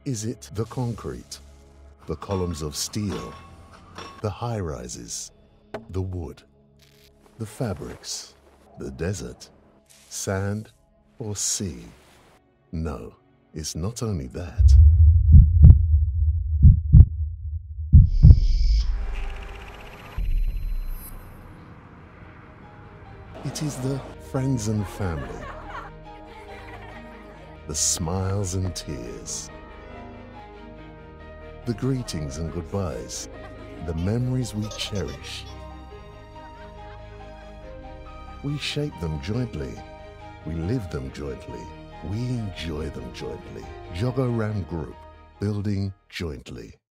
Is it the concrete, the columns of steel, the high-rises, the wood, the fabrics, the desert, sand or sea? No, it's not only that. It is the friends and family, the smiles and tears, the greetings and goodbyes, the memories we cherish. We shape them jointly, we live them jointly, we enjoy them jointly. Joga Ram Group, building jointly.